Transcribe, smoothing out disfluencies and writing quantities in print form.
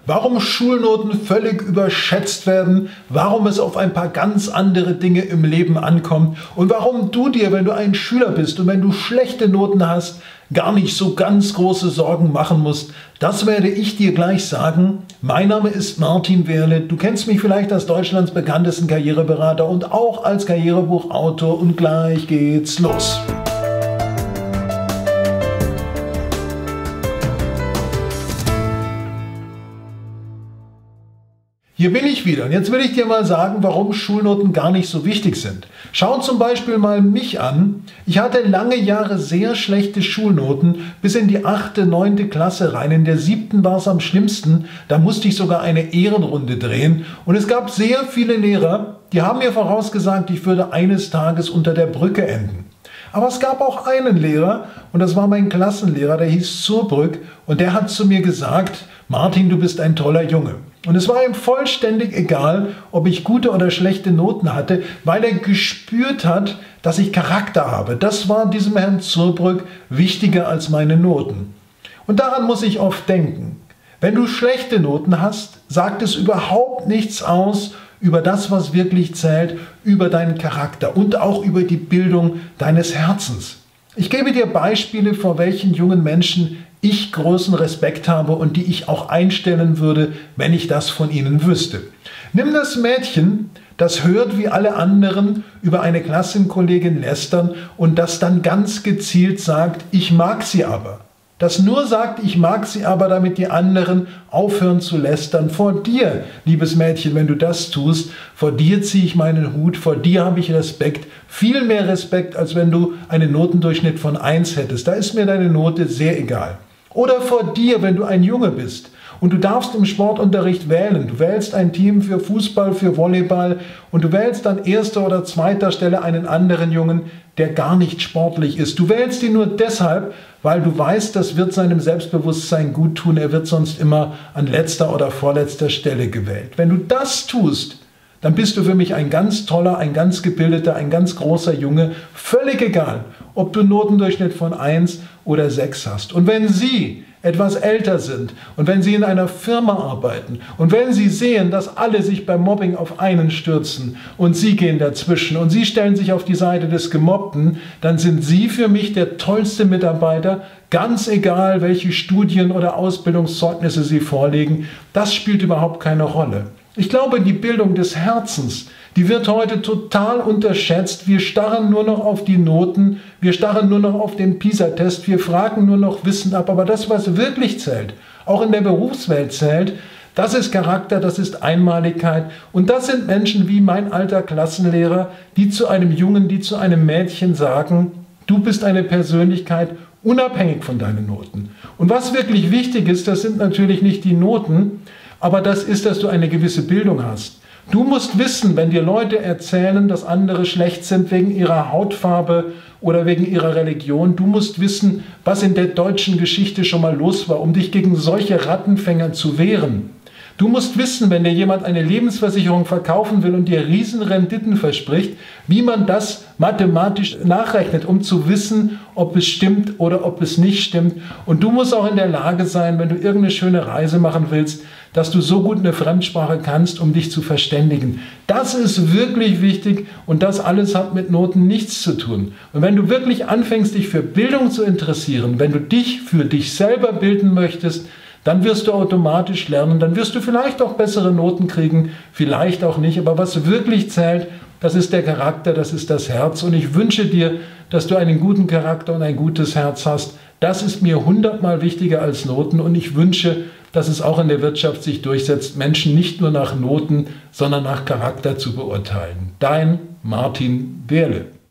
warum Schulnoten völlig überschätzt werden, warum es auf ein paar ganz andere Dinge im Leben ankommt und warum du dir, wenn du ein Schüler bist und wenn du schlechte Noten hast, gar nicht so ganz große Sorgen machen musst. Das werde ich dir gleich sagen. Mein Name ist Martin Wehrle. Du kennst mich vielleicht als Deutschlands bekanntesten Karriereberater und auch als Karrierebuchautor und gleich geht's los. Hier bin ich wieder und jetzt will ich dir mal sagen, warum Schulnoten gar nicht so wichtig sind. Schau zum Beispiel mal mich an. Ich hatte lange Jahre sehr schlechte Schulnoten, bis in die 8., 9. Klasse rein. In der 7. war es am schlimmsten, da musste ich sogar eine Ehrenrunde drehen. Und es gab sehr viele Lehrer, die haben mir vorausgesagt, ich würde eines Tages unter der Brücke enden. Aber es gab auch einen Lehrer, und das war mein Klassenlehrer, der hieß Zurbrück, und der hat zu mir gesagt: Martin, du bist ein toller Junge. Und es war ihm vollständig egal, ob ich gute oder schlechte Noten hatte, weil er gespürt hat, dass ich Charakter habe. Das war diesem Herrn Zurbrück wichtiger als meine Noten. Und daran muss ich oft denken. Wenn du schlechte Noten hast, sagt es überhaupt nichts aus über das, was wirklich zählt, über deinen Charakter und auch über die Bildung deines Herzens. Ich gebe dir Beispiele, vor welchen jungen Menschen ich großen Respekt habe und die ich auch einstellen würde, wenn ich das von ihnen wüsste. Nimm das Mädchen, das hört, wie alle anderen über eine Klassenkollegin lästern und das dann ganz gezielt sagt: ich mag sie aber. Das nur sagt: ich mag sie aber, damit die anderen aufhören zu lästern. Vor dir, liebes Mädchen, wenn du das tust, vor dir ziehe ich meinen Hut, vor dir habe ich Respekt, viel mehr Respekt, als wenn du einen Notendurchschnitt von 1 hättest. Da ist mir deine Note sehr egal. Oder vor dir, wenn du ein Junge bist und du darfst im Sportunterricht wählen. Du wählst ein Team für Fußball, für Volleyball und du wählst an 1. oder 2. Stelle einen anderen Jungen, der gar nicht sportlich ist. Du wählst ihn nur deshalb, weil du weißt, das wird seinem Selbstbewusstsein gut tun. Er wird sonst immer an letzter oder vorletzter Stelle gewählt. Wenn du das tust, dann bist du für mich ein ganz toller, ein ganz gebildeter, ein ganz großer Junge. Völlig egal, ob du einen Notendurchschnitt von 1 oder 6 hast. Und wenn Sie etwas älter sind und wenn Sie in einer Firma arbeiten und wenn Sie sehen, dass alle sich beim Mobbing auf einen stürzen und Sie gehen dazwischen und Sie stellen sich auf die Seite des Gemobbten, dann sind Sie für mich der tollste Mitarbeiter, ganz egal, welche Studien- oder Ausbildungszeugnisse Sie vorlegen. Das spielt überhaupt keine Rolle. Ich glaube, die Bildung des Herzens, die wird heute total unterschätzt. Wir starren nur noch auf die Noten, wir starren nur noch auf den PISA-Test, wir fragen nur noch Wissen ab. Aber das, was wirklich zählt, auch in der Berufswelt zählt, das ist Charakter, das ist Einmaligkeit. Und das sind Menschen wie mein alter Klassenlehrer, die zu einem Jungen, die zu einem Mädchen sagen: du bist eine Persönlichkeit, unabhängig von deinen Noten. Und was wirklich wichtig ist, das sind natürlich nicht die Noten, aber das ist, dass du eine gewisse Bildung hast. Du musst wissen, wenn dir Leute erzählen, dass andere schlecht sind wegen ihrer Hautfarbe oder wegen ihrer Religion, du musst wissen, was in der deutschen Geschichte schon mal los war, um dich gegen solche Rattenfänger zu wehren. Du musst wissen, wenn dir jemand eine Lebensversicherung verkaufen will und dir Riesenrenditen verspricht, wie man das mathematisch nachrechnet, um zu wissen, ob es stimmt oder ob es nicht stimmt. Und du musst auch in der Lage sein, wenn du irgendeine schöne Reise machen willst, dass du so gut eine Fremdsprache kannst, um dich zu verständigen. Das ist wirklich wichtig und das alles hat mit Noten nichts zu tun. Und wenn du wirklich anfängst, dich für Bildung zu interessieren, wenn du dich für dich selber bilden möchtest, dann wirst du automatisch lernen, dann wirst du vielleicht auch bessere Noten kriegen, vielleicht auch nicht. Aber was wirklich zählt, das ist der Charakter, das ist das Herz. Und ich wünsche dir, dass du einen guten Charakter und ein gutes Herz hast. Das ist mir 100-mal wichtiger als Noten. Und ich wünsche, dass es auch in der Wirtschaft sich durchsetzt, Menschen nicht nur nach Noten, sondern nach Charakter zu beurteilen. Dein Martin Wehrle.